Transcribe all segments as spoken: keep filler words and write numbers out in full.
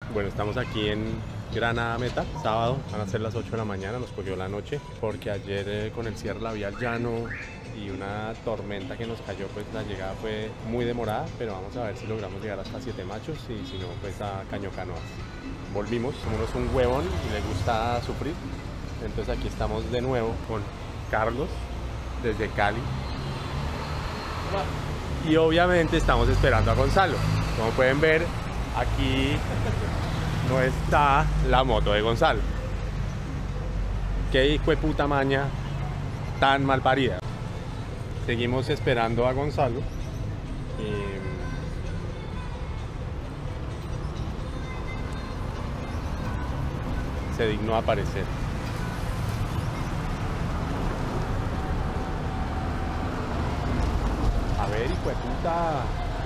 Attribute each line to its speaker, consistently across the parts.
Speaker 1: Bueno, estamos aquí en Granada Meta, sábado, van a ser las ocho de la mañana, nos cogió la noche porque ayer eh, con el cierre la vía al llano y una tormenta que nos cayó, pues la llegada fue muy demorada, pero vamos a ver si logramos llegar hasta Siete Machos y si no, pues a Caño Canoas. Volvimos, uno es un huevón y le gusta sufrir, entonces aquí estamos de nuevo con Carlos desde Cali. Y obviamente estamos esperando a Gonzalo. Como pueden ver, aquí no está la moto de Gonzalo. Qué hijo de puta maña tan mal parida. Seguimos esperando a Gonzalo. Y... se dignó a aparecer. A ver, hijo de puta.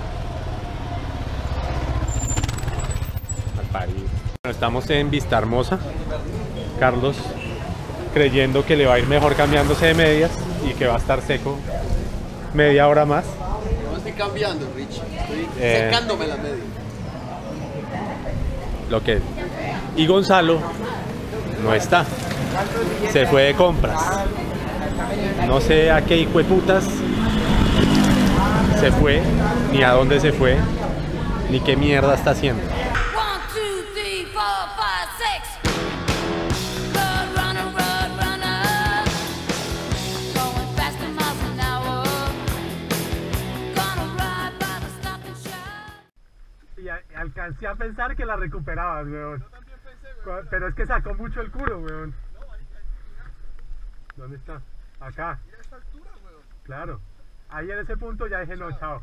Speaker 1: Al parir. Bueno, estamos en Vista Hermosa. Carlos creyendo que le va a ir mejor cambiándose de medias y que va a estar seco media hora más.
Speaker 2: No estoy cambiando, Rich. Estoy
Speaker 1: Eh,
Speaker 2: secándome la media.
Speaker 1: Lo que... Y Gonzalo no está. Se fue de compras. No sé a qué hijo de putas se fue, ni a dónde se fue, ni qué mierda está haciendo. Y alcancé a pensar que la recuperabas, weón.
Speaker 3: Yo también pensé, weón.
Speaker 1: Pero es que sacó mucho el culo, weón. ¿Dónde está? Acá.
Speaker 3: Y a esta altura, weón.
Speaker 1: Claro. Ahí en ese punto ya dije no, chao.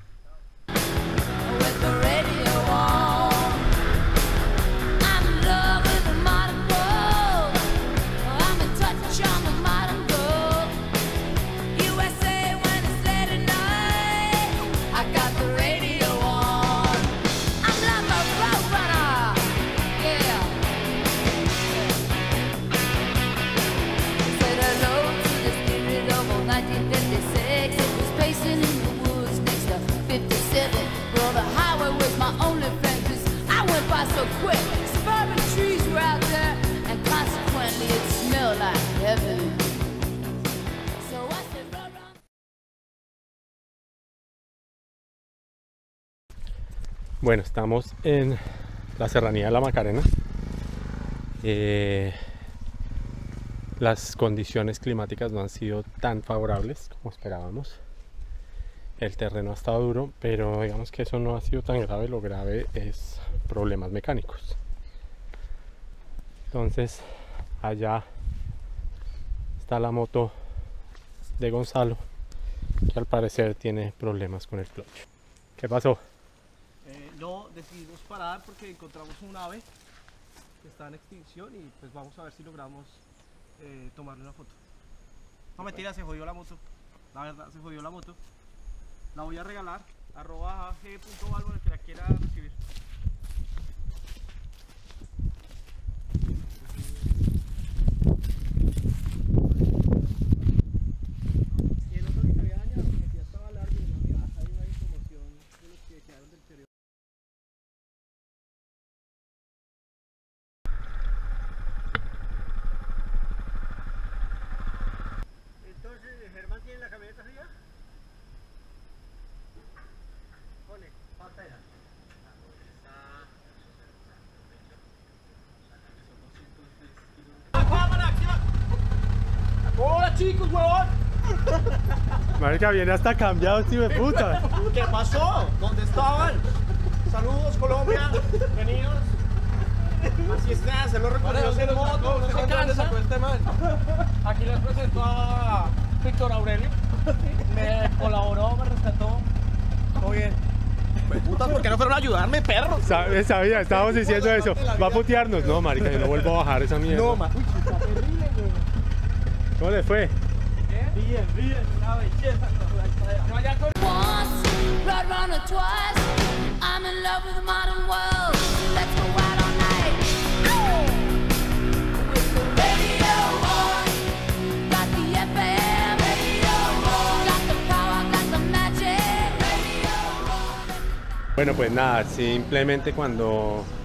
Speaker 4: So quick, suburban trees were out there, and consequently it smelled like heaven. So I said, run, run.
Speaker 1: Bueno, estamos en la serranía de la Macarena. Eh, las condiciones climáticas no han sido tan favorables como esperábamos. El terreno ha estado duro, pero digamos que eso no ha sido tan grave. Lo grave es problemas mecánicos. Entonces, allá está la moto de Gonzalo, que al parecer tiene problemas con el clutch. ¿Qué pasó?
Speaker 3: Eh, no, decidimos parar porque encontramos un ave que está en extinción y pues vamos a ver si logramos eh, tomarle una foto. No, mentira, se jodió la moto. La verdad, se jodió la moto. La voy a regalar, arroba g.valvo, el que la quiera recibir. Y el otro que se había dañado, como que ya estaba largo, y no, hay una información de los que quedaron del periodo. Entonces, ¿Germán tiene la camioneta suya? Pone, pantalla. ¡Hola chicos, huevón!
Speaker 1: Marica, viene hasta cambiado este hijo de puta.
Speaker 3: ¿Qué pasó? ¿Dónde estaban? Saludos Colombia, bienvenidos. Así está, se lo recorrió en moto, no se cansa. Aquí les presento a Víctor Aurelio. Me colaboró, me rescató. Todo bien. Putas, ¿por qué no fueron a ayudarme, perros?
Speaker 1: Sabía, sabía, estábamos diciendo eso. Va a putearnos. No, marica, yo no vuelvo a bajar esa mierda.
Speaker 3: No, ma. Uy, está terrible, güey.
Speaker 1: ¿Cómo le fue?
Speaker 3: Bien, bien, una belleza. No haya con...
Speaker 4: Once, run, run or twice. I'm in love with the modern world. Let's go out all night. Oh! With the radio on. Got the F M. Radio on. Got the power, got the magic. Radio on.
Speaker 1: Bueno, pues nada, simplemente cuando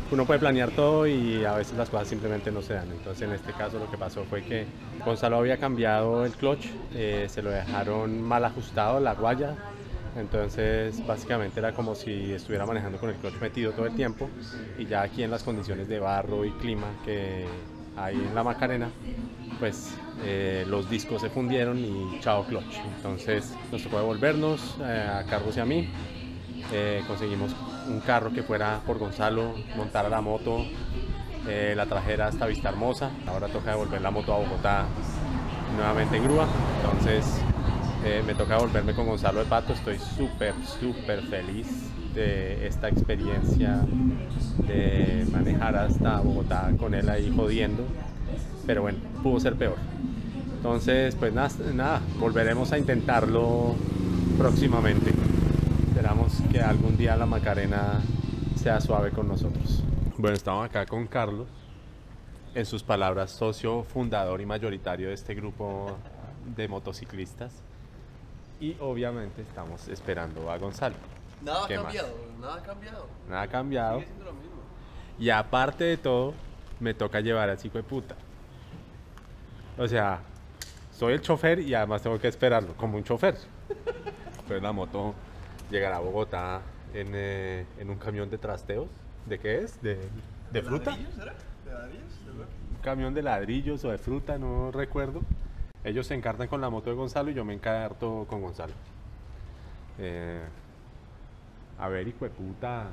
Speaker 1: uno puede planear todo y a veces las cosas simplemente no se dan. Entonces en este caso lo que pasó fue que Gonzalo había cambiado el clutch, eh, se lo dejaron mal ajustado, la guaya. Entonces básicamente era como si estuviera manejando con el clutch metido todo el tiempo, y ya aquí en las condiciones de barro y clima que hay en la Macarena, pues eh, los discos se fundieron y chao clutch. Entonces nos tocó devolvernos eh, a Carlos y a mí. Eh, conseguimos un carro que fuera por Gonzalo, montara la moto, eh, la trajera hasta Vista Hermosa. Ahora toca devolver la moto a Bogotá nuevamente en grúa. Entonces Eh, me toca volverme con Gonzalo de Pato. Estoy súper, súper feliz de esta experiencia de manejar hasta Bogotá con él ahí jodiendo, pero bueno, pudo ser peor. Entonces, pues nada, nada, volveremos a intentarlo próximamente. Esperamos que algún día la Macarena sea suave con nosotros. Bueno, estamos acá con Carlos, en sus palabras, socio fundador y mayoritario de este grupo de motociclistas. Y obviamente estamos esperando a Gonzalo.
Speaker 2: Nada ha
Speaker 1: ¿Qué
Speaker 2: cambiado,
Speaker 1: más?
Speaker 2: nada ha cambiado.
Speaker 1: Nada ha cambiado.
Speaker 2: Sigue siendo lo mismo.
Speaker 1: Y aparte de todo, me toca llevar al hijo de puta. O sea, soy el chofer y además tengo que esperarlo como un chofer. Pues la moto llegará a Bogotá en, eh, en un camión de trasteos. ¿De qué es? ¿De, de fruta?
Speaker 2: ¿Ladrillos, será? ¿De ladrillos? ¿De verdad?
Speaker 1: Un camión de ladrillos o de fruta, no recuerdo. Ellos se encartan con la moto de Gonzalo y yo me encarto con Gonzalo. Eh, a ver, hijo de puta.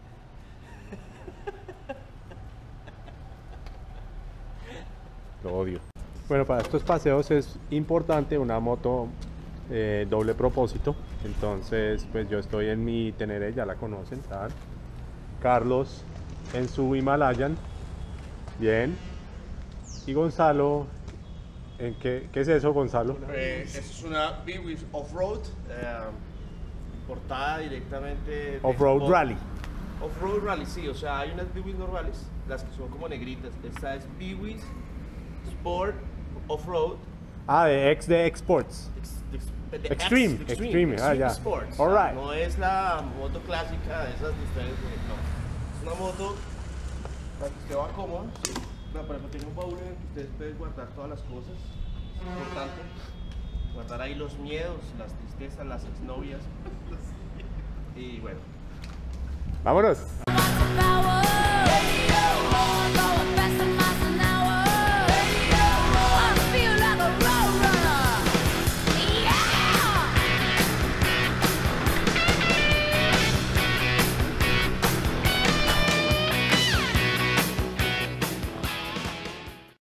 Speaker 1: Lo odio. Bueno, para estos paseos es importante una moto eh, doble propósito. Entonces, pues yo estoy en mi Teneré, ya la conocen, ¿sabes? Carlos en su Himalayan. Bien. Y Gonzalo... ¿En qué, ¿Qué es eso, Gonzalo?
Speaker 3: Eh, eso es una Biwis Off-Road, eh, importada directamente de
Speaker 1: Off-Road
Speaker 3: Japón.
Speaker 1: Rally.
Speaker 3: Off-Road Rally, sí, o sea, hay unas Biwis normales, las que son como negritas. Esta es Biwis Sport Off-Road.
Speaker 1: Ah, de X de Exports.
Speaker 3: Ex- ex- de
Speaker 1: Extreme,
Speaker 3: X-
Speaker 1: Extreme, ah, ya.
Speaker 3: Sport.
Speaker 1: All right.
Speaker 3: No es la moto clásica de esas de ustedes, no. Es una moto para que usted va cómodo, ¿sí? No, por ejemplo, tiene un baúl en el que ustedes pueden guardar todas las cosas. Es importante guardar ahí los miedos, las tristezas, las exnovias. Y bueno.
Speaker 1: Vámonos.